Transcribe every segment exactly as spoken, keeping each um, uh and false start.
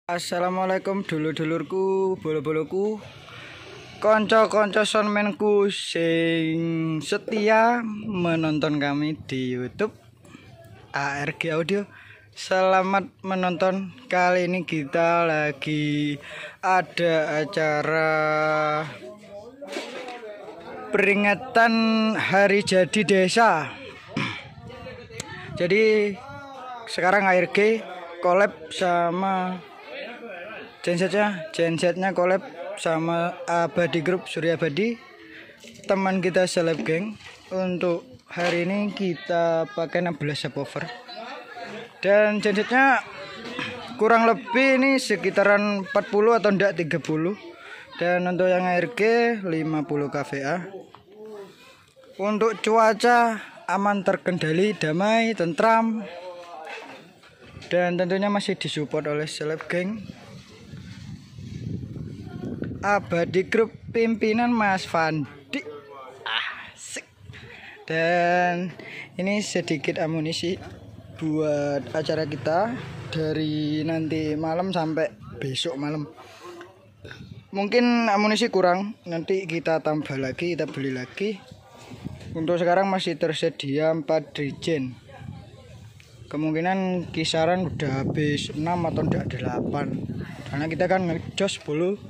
Assalamualaikum dulur-dulurku, bolo-boloku, konco-konco sonmenku sing setia menonton kami di YouTube A R G Audio. Selamat menonton. Kali ini kita lagi ada acara peringatan Hari Jadi Desa. Jadi sekarang A R G collab sama gensetnya, gensetnya collab sama Abadi Group Surya Abadi, teman kita Seleb Geng. Untuk hari ini kita pakai enam belas subwoofer dan gensetnya kurang lebih ini sekitaran empat puluh atau enggak tiga puluh, dan untuk yang A R G lima puluh kVA. Untuk cuaca aman, terkendali, damai, tentram, dan tentunya masih disupport oleh Seleb Geng, Abadi Group pimpinan Mas Fandi. Asik. Dan ini sedikit amunisi buat acara kita dari nanti malam sampai besok malam. Mungkin amunisi kurang, nanti kita tambah lagi, kita beli lagi. Untuk sekarang masih tersedia empat regen. Kemungkinan kisaran udah habis enam atau enggak delapan, karena kita kan ngejos sepuluh.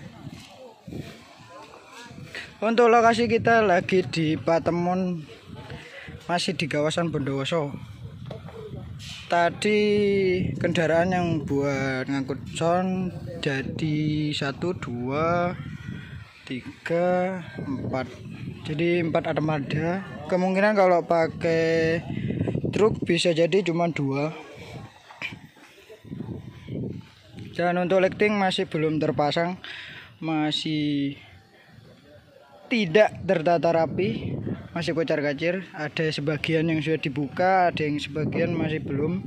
Untuk lokasi kita lagi di Patemon, masih di kawasan Bondowoso. Tadi kendaraan yang buat ngangkut sound jadi satu, dua, tiga, empat. Jadi empat armada. Kemungkinan kalau pakai truk bisa jadi cuma dua. Dan untuk lighting masih belum terpasang, masih tidak tertata rapi, masih kocar kacir. Ada sebagian yang sudah dibuka, ada yang sebagian masih belum.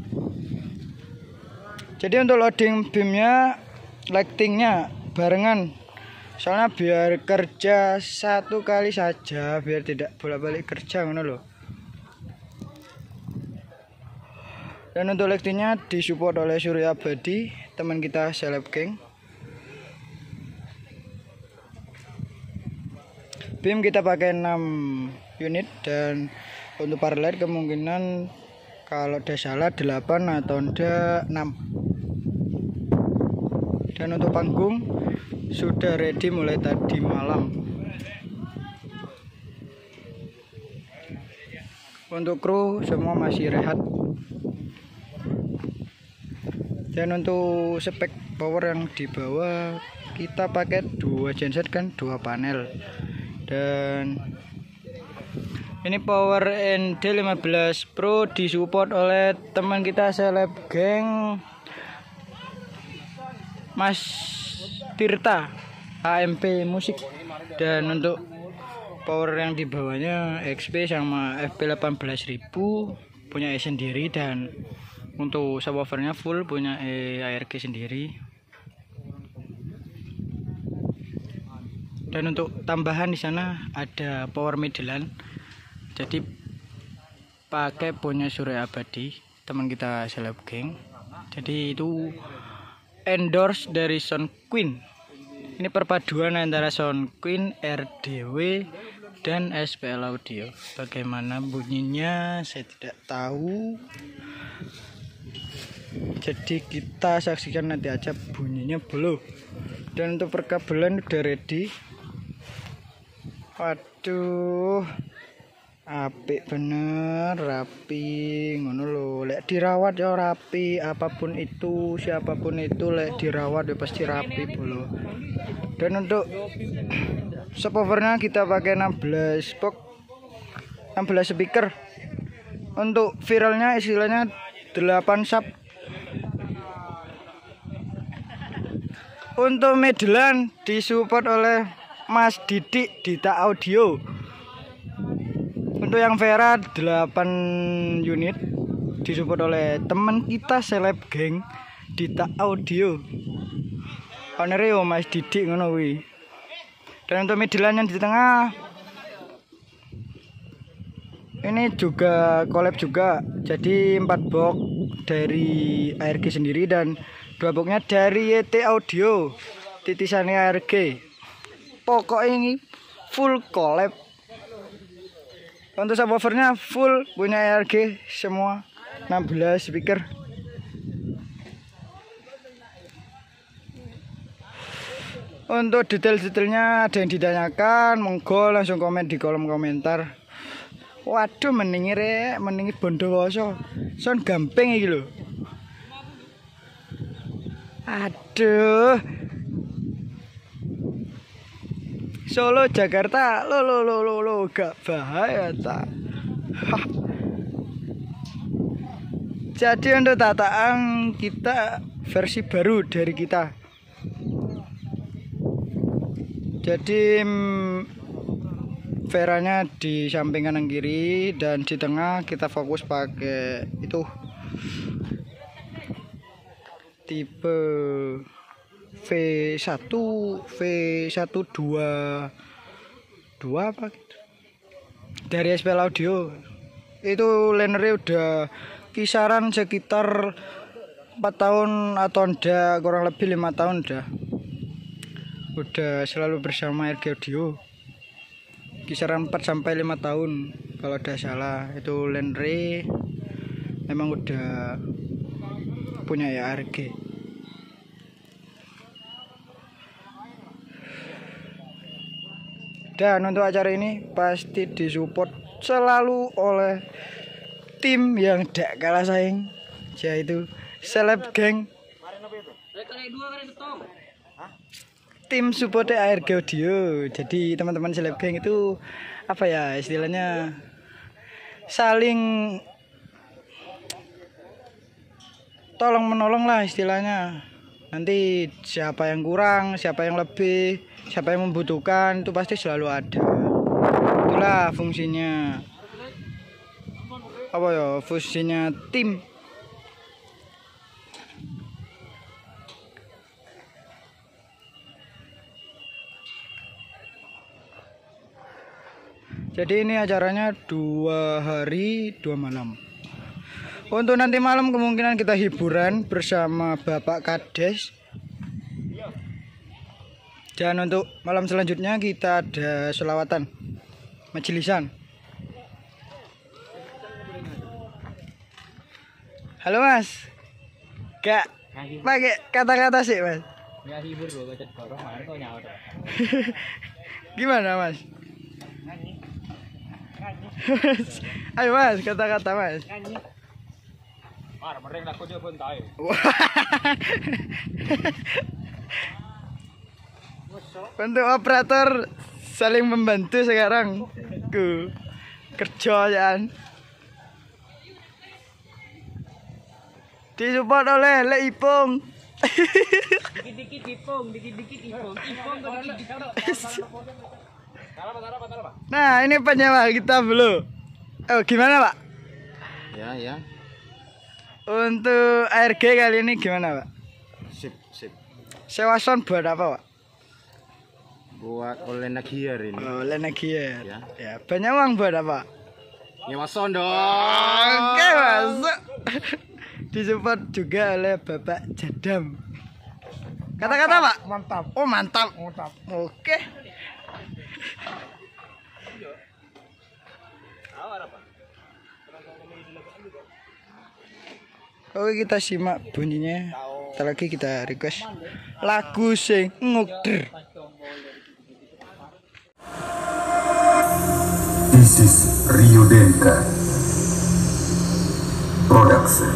Jadi untuk loading beamnya, lightingnya barengan, soalnya biar kerja satu kali saja, biar tidak bolak-balik kerja ngono loh. Dan untuk lightingnya disupport oleh Surya Abadi, teman kita Seleb Geng. Beam kita pakai enam unit, dan untuk paralel kemungkinan kalau tidak salah delapan atau enggak enam. Dan untuk panggung sudah ready mulai tadi malam. Untuk kru semua masih rehat. Dan untuk spek power yang di bawah kita pakai dua genset, kan dua panel. Dan ini power N D lima belas Pro disupport oleh teman kita Seleb Geng Mas Tirta A M P Musik. Dan untuk power yang di bawahnya X P sama F P delapan belas ribu punya E sendiri, dan untuk subwoofernya full punya E A R G sendiri. Dan untuk tambahan di sana ada power middlean, jadi pakai punya Surya Abadi, teman kita Seleb Geng. Jadi itu endorse dari Sound Queen. Ini perpaduan antara Sound Queen, R D W, dan S P L Audio. Bagaimana bunyinya saya tidak tahu, jadi kita saksikan nanti aja bunyinya belum. Dan untuk perkabelan udah ready. Waduh, apik bener, rapi ngono lho. Lek dirawat ya rapi, apapun itu, siapapun itu lek dirawat ya pasti rapi bolo. Dan untuk subwoofernya kita pakai enam belas box, enam belas speaker. Untuk viralnya istilahnya delapan sub. Untuk middlean disupport oleh Mas Didik Dita Audio. Untuk yang Vera delapan unit disupport oleh teman kita Seleb Geng Dita Audio. Onereo Mas Didik ngono kuwi. Dan untuk middlean yang di tengah ini juga collab juga. Jadi empat box dari A R G sendiri, dan dua boxnya dari Y T Audio, titisannya A R G. Pokoknya ini full collab. Untuk subwoofernya full punya A R G semua, enam belas speaker. Untuk detail-detailnya ada yang ditanyakan, monggo langsung komen di kolom komentar. Waduh, mendingi rek, mendingi Bondowoso. Son gampang iki lho. Aduh. Solo Jakarta, lo lo lo lo lo gak bahaya ta. Jadi untuk tataan kita versi baru dari kita. Jadi veranya di samping kanan kiri dan di tengah kita fokus pakai itu tipe V satu V satu dua dua apa gitu. Dari S P L Audio. Itu linernya udah kisaran sekitar empat tahun atau enggak, kurang lebih lima tahun udah. Udah selalu bersama A R G Audio. Kisaran empat sampai lima tahun kalau udah salah. Itu Lenre memang udah punya A R G. Dan untuk acara ini pasti disupport selalu oleh tim yang tidak kalah saing, yaitu Celeb Gang. Tim support A R G Audio. Jadi teman-teman Celeb Gang itu apa ya istilahnya, saling tolong menolong lah istilahnya. Nanti siapa yang kurang, siapa yang lebih, siapa yang membutuhkan itu pasti selalu ada. Itulah fungsinya apa ya, fungsinya tim. Jadi ini acaranya dua hari dua malam. Untuk nanti malam kemungkinan kita hiburan bersama Bapak Kades. Dan untuk malam selanjutnya kita ada selawatan, majelisan. Halo Mas. Gak pakai kata-kata sih Mas. Gimana Mas? Ayo Mas, kata-kata Mas. Untuk operator saling membantu sekarang. Ku kerja ya. Disupport oleh Le Ipung. Dikit-dikit Ipung, dikit-dikit Ipung. Ipung Nah, ini penyewa kita belum. Oh, gimana Pak? Ya, ya. Untuk A R G kali ini gimana Pak? Sip, sip. Sewa sound buat apa Pak? Buat Olena Gear ini. Oh, Olena Gear. Ya. Ya, banyak uang buat apa? Nyewa sound dong. Oke, masuk. Disupport juga oleh Bapak Jadam. Kata-kata Pak? Mantap. Oh, mantap. Mantap. Oke. Oke, kita simak bunyinya. Setelah lagi kita request lagu sing ngukder. This is Rio Denka Production.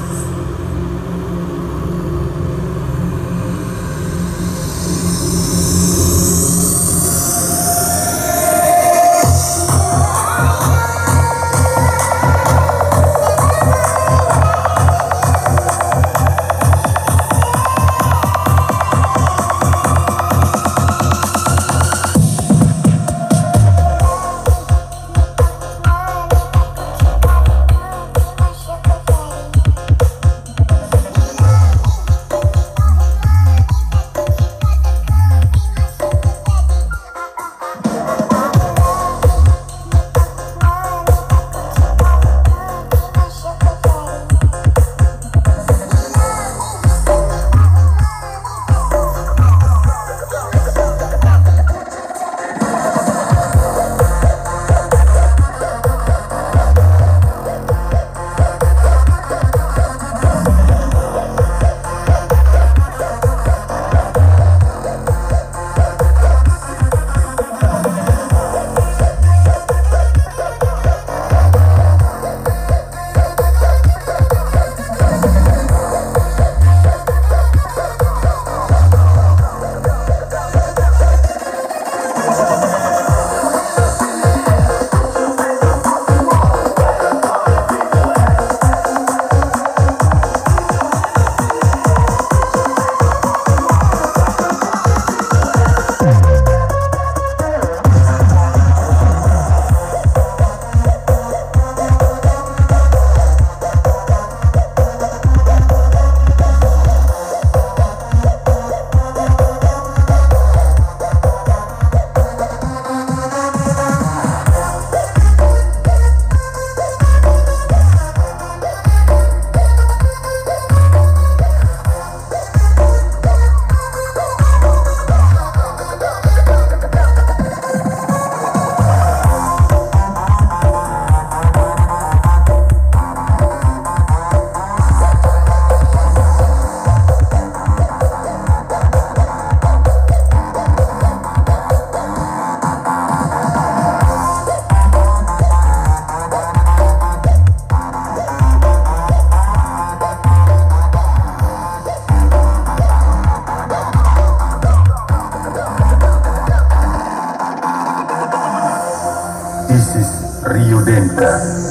Denka.